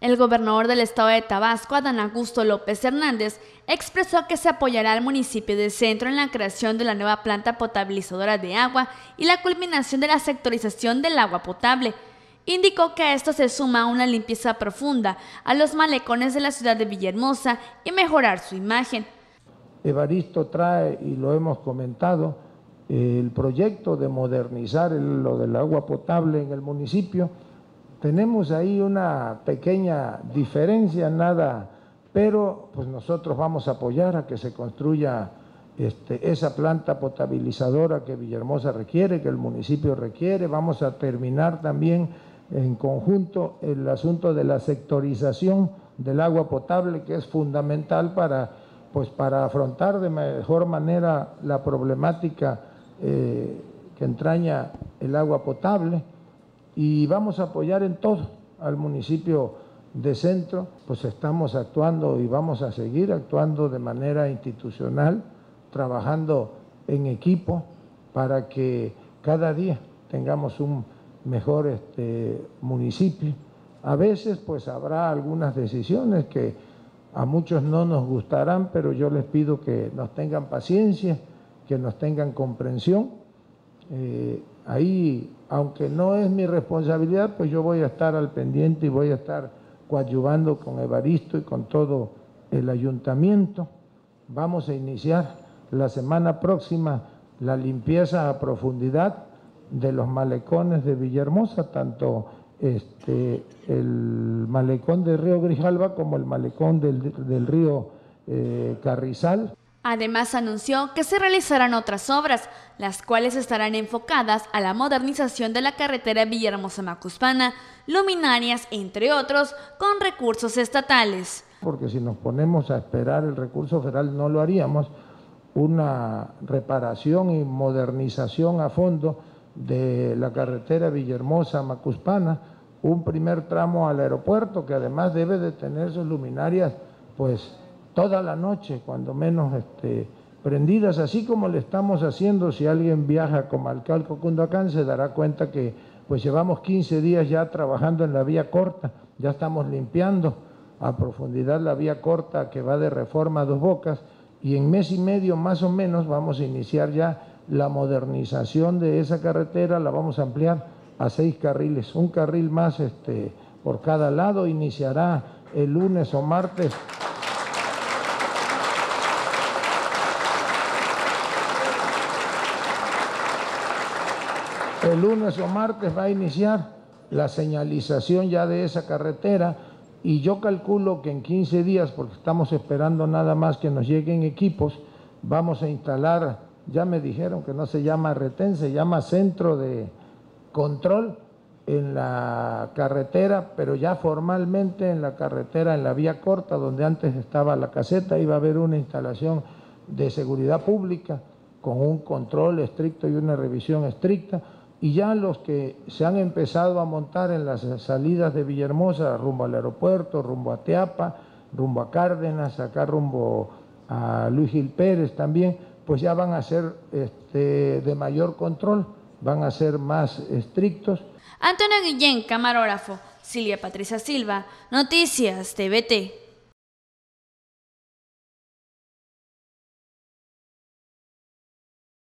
El gobernador del estado de Tabasco, Adán Augusto López Hernández, expresó que se apoyará al municipio de Centro en la creación de la nueva planta potabilizadora de agua y la culminación de la sectorización del agua potable. Indicó que a esto se suma una limpieza profunda a los malecones de la ciudad de Villahermosa y mejorar su imagen. Evaristo trae, y lo hemos comentado, el proyecto de modernizar lo del agua potable en el municipio. Tenemos ahí una pequeña diferencia, nada, pero pues nosotros vamos a apoyar a que se construya esa planta potabilizadora que Villahermosa requiere, que el municipio requiere. Vamos a terminar también en conjunto el asunto de la sectorización del agua potable, que es fundamental para afrontar de mejor manera la problemática que entraña el agua potable. Y vamos a apoyar en todo al municipio de Centro, pues estamos actuando y vamos a seguir actuando de manera institucional, trabajando en equipo para que cada día tengamos un mejor municipio. A veces pues habrá algunas decisiones que a muchos no nos gustarán, pero yo les pido que nos tengan paciencia, que nos tengan comprensión. Ahí, aunque no es mi responsabilidad, pues yo voy a estar al pendiente y voy a estar coadyuvando con Evaristo y con todo el ayuntamiento. Vamos a iniciar la semana próxima la limpieza a profundidad de los malecones de Villahermosa, tanto el malecón del río Grijalva como el malecón del río Carrizal. Además, anunció que se realizarán otras obras, las cuales estarán enfocadas a la modernización de la carretera Villahermosa-Macuspana, luminarias, entre otros, con recursos estatales. Porque si nos ponemos a esperar el recurso federal no lo haríamos. Una reparación y modernización a fondo de la carretera Villahermosa-Macuspana, un primer tramo al aeropuerto que además debe de tener sus luminarias pues toda la noche, cuando menos prendidas, así como le estamos haciendo. Si alguien viaja a Comalcalco, Cunduacán, se dará cuenta que pues llevamos 15 días ya trabajando en la vía corta, ya estamos limpiando a profundidad la vía corta que va de Reforma a Dos Bocas, y en mes y medio más o menos vamos a iniciar ya la modernización de esa carretera, la vamos a ampliar a 6 carriles, un carril más por cada lado. Iniciará el lunes o martes. El lunes o martes va a iniciar la señalización ya de esa carretera, y yo calculo que en 15 días, porque estamos esperando nada más que nos lleguen equipos, vamos a instalar, ya me dijeron que no se llama retén, se llama centro de control en la carretera, pero ya formalmente en la carretera, en la vía corta, donde antes estaba la caseta, iba a haber una instalación de seguridad pública con un control estricto y una revisión estricta. Y ya los que se han empezado a montar en las salidas de Villahermosa, rumbo al aeropuerto, rumbo a Teapa, rumbo a Cárdenas, acá rumbo a Luis Gil Pérez también, pues ya van a ser de mayor control, van a ser más estrictos. Antonio Guillén, camarógrafo. Silvia Patricia Silva, Noticias TVT.